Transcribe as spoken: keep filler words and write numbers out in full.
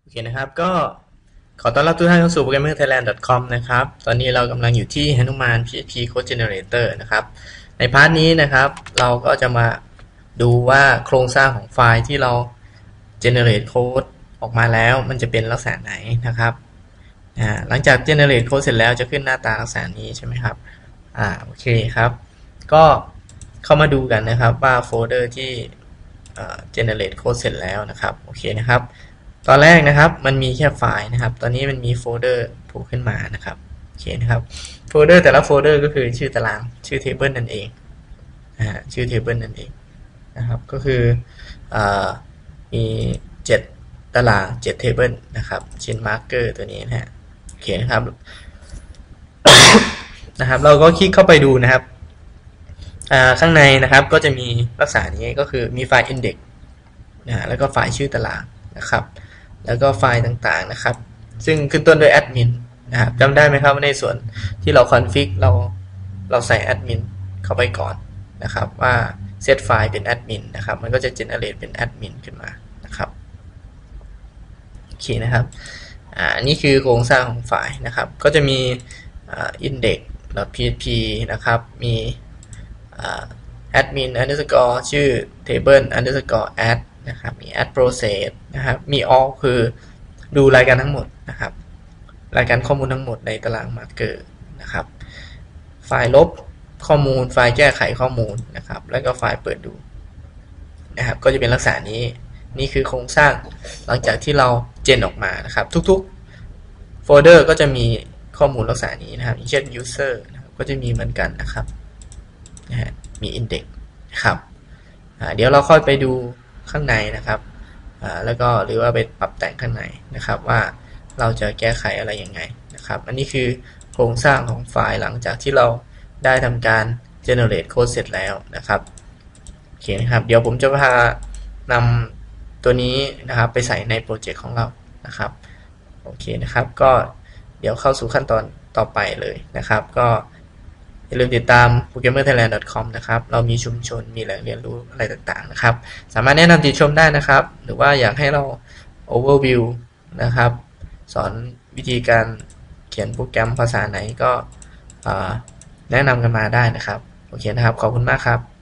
โอเคนะครับก็ขอต้อนรับทุกท่านเข้าสู่ โปรแกรมเมอร์ไทยแลนด์ ดอท คอม นะครับตอนนี้เรากำลังอยู่ที่ Hanuman พี เอช พี Code Generator นะครับในพาร์ทนี้นะครับเราก็จะมาดูว่าโครงสร้างของไฟล์ที่เรา generate code ออกมาแล้วมันจะเป็นลักษณะไหนนะครับหลังจาก generate code เสร็จแล้วจะขึ้นหน้าตาลักษณะนี้ใช่ไหมครับอ่าโอเคครับก็เข้ามาดูกันนะครับว่าโฟลเดอร์ที่ generate code เสร็จแล้วนะครับโอเคนะครับตอนแรกนะครับมันมีแค่ไฟล์นะครับตอนนี้มันมีโฟลเดอร์โผล่ขึ้นมานะครับโอเคนะครับโฟลเดอร์แต่ละโฟลเดอร์ก็คือชื่อตารางชื่อ table นั่นเองนะฮะชื่อ table นั่นเองนะครับก็คืออมีเจ็ดตารางเจ็ด table นะครับเช่น marker ตัวนี้นะฮะโอเคนะครับ นะครับเราก็คลิกเข้าไปดูนะครับข้างในนะครับก็จะมีลักษณะนี้ก็คือมีไฟล์ index นะฮะแล้วก็ไฟล์ชื่อตารางนะครับแล้วก็ไฟล์ต่างๆนะครับซึ่งขึ้นต้นด้วย admin นะครับจำได้ไหมครับว่าในส่วนที่เรา config เราเราใส่ admin เข้าไปก่อนนะครับว่า set ไฟล์เป็น admin นะครับมันก็จะ generate เป็น admin ขึ้นมานะครับโอเคนะครับอ่านี่คือโครงสร้างของไฟล์นะครับก็จะมีอ่า index.php นะครับมี admin underscore ชื่อ table underscore add นะครับมี add process นะครับมี all คือดูรายการทั้งหมดนะครับรายการข้อมูลทั้งหมดในตาราง marker นะครับไฟล์ลบข้อมูลไฟล์แก้ไขข้อมูลนะครับแล้วก็ไฟล์เปิดดูนะครับก็จะเป็นลักษณะนี้นี่คือโครงสร้างหลังจากที่เราเจนออกมานะครับทุกๆโฟลเดอร์ก็จะมีข้อมูลลักษณะนี้นะครับอย่างเช่น user นะครับก็จะมีเหมือนกันนะครับนะฮะมี index นะครับเดี๋ยวเราค่อยไปดูข้างในนะครับแล้วก็หรือว่าไปปรับแต่งข้างในนะครับว่าเราจะแก้ไขอะไรยังไงนะครับอันนี้คือโครงสร้างของไฟล์หลังจากที่เราได้ทำการ generate code เสร็จแล้วนะครับโอเคนะครับเดี๋ยวผมจะพานำตัวนี้นะครับไปใส่ในโปรเจกต์ของเรานะครับโอเคนะครับก็เดี๋ยวเข้าสู่ขั้นตอนต่อไปเลยนะครับก็อย่าลืมติดตาม โปรแกรมเมอร์ไทยแลนด์ ดอท คอม นะครับเรามีชุมชนมีแหล่งเรียนรู้อะไรต่างๆนะครับสามารถแนะนำติชมได้นะครับหรือว่าอยากให้เรา overview นะครับสอนวิธีการเขียนโปรแกรมภาษาไหนก็แนะนำกันมาได้นะครับโอเคนะครับขอบคุณมากครับ